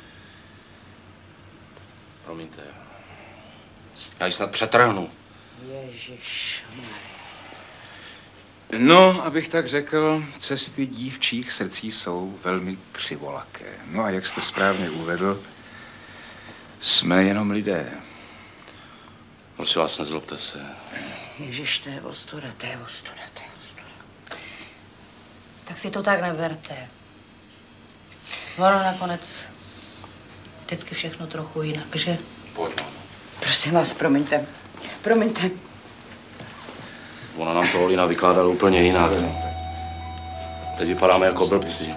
Promiňte. Já ji snad přetrhnu. Ježiš. No, abych tak řekl, cesty dívčích srdcí jsou velmi křivolaké. No a jak jste správně uvedl, jsme jenom lidé. Prosím vás, nezlobte se. Ježiš, to je ostuda, to je ostuda, to je ostuda. Tak si to tak neberte. Ono nakonec vždycky všechno trochu jinak, že? Pojď, mámo. Prosím vás, promiňte. Promiňte. Ona nám to Olina vykládala úplně jinak. Teď vypadáme jako blbci.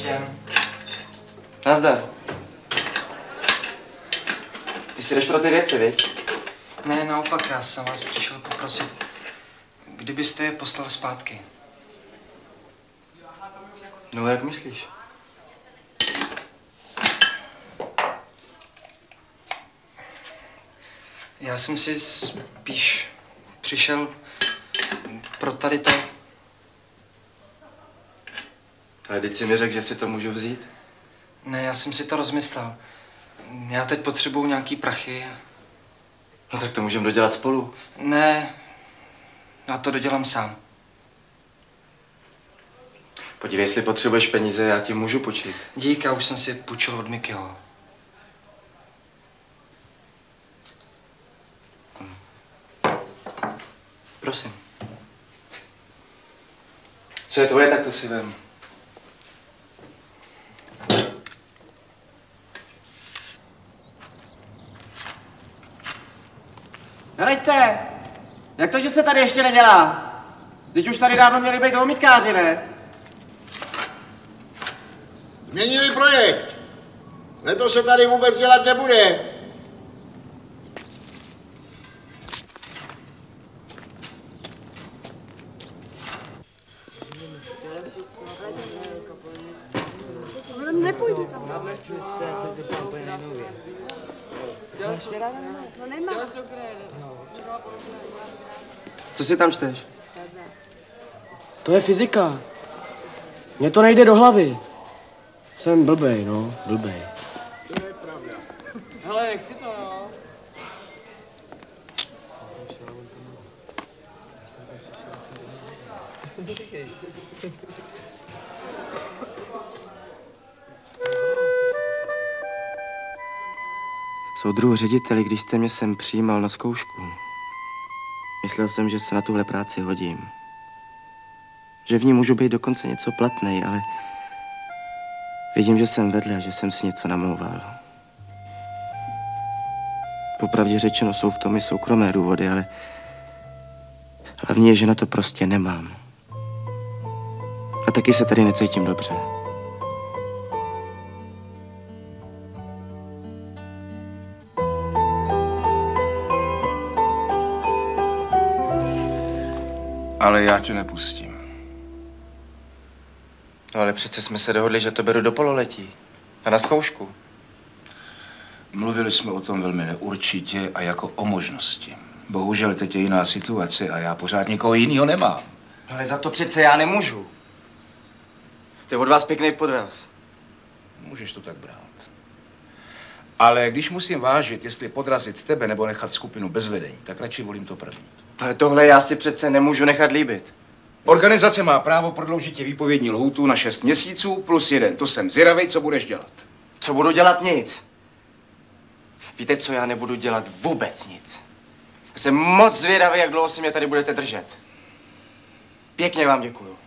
den. Nazdar. Ty si jdeš pro ty věci, viď? Ne, naopak, já jsem vás přišel poprosit, kdybyste je poslal zpátky. No, jak myslíš? Já jsem si spíš přišel pro tady to. Ale teď si mi řekl, že si to můžu vzít? Ne, já jsem si to rozmyslel. Já teď potřebuju nějaký prachy. No tak to můžeme dodělat spolu. Ne, já to dodělám sám. Podívej, jestli potřebuješ peníze, já ti můžu půjčit. Dík, já už jsem si půjčil od Mikyho. Prosím. Co je tvoje, tak to si vem. Heleďte! Jak to, že se tady ještě nedělá? Teď už tady dávno měli být omítkáři, ne? Změnili projekt. Letos se tady vůbec dělat nebude. Nepůjdu tam. No nemá. Co si tam čteš? To je fyzika. Mně to nejde do hlavy. Jsem blbej, no, blbej. To je pravda. Hele, jak si to, no? Soudruhu řediteli, když jste mě sem přijímal na zkoušku, myslel jsem, že se na tuhle práci hodím. Že v ní můžu být dokonce něco platnej, ale vidím, že jsem vedle a že jsem si něco namlouval. Popravdě řečeno jsou v tom i soukromé důvody, ale hlavně je, že na to prostě nemám. A taky se tady necítím dobře. Ale já tě nepustím. No ale přece jsme se dohodli, že to beru do pololetí. A na zkoušku. Mluvili jsme o tom velmi neurčitě a jako o možnosti. Bohužel teď je jiná situace a já pořád někoho jiného nemám. Ale za to přece já nemůžu. To je od vás pěkný podraz. Můžeš to tak brát. Ale když musím vážit, jestli podrazit tebe nebo nechat skupinu bez vedení, tak radši volím to první. Ale tohle já si přece nemůžu nechat líbit. Organizace má právo prodloužit ti výpovědní lhůtu na šest měsíců plus jeden. To jsem zvědavej, co budeš dělat. Co budu dělat? Nic. Víte co, já nebudu dělat vůbec nic. Já jsem moc zvědavý, jak dlouho si mě tady budete držet. Pěkně vám děkuju.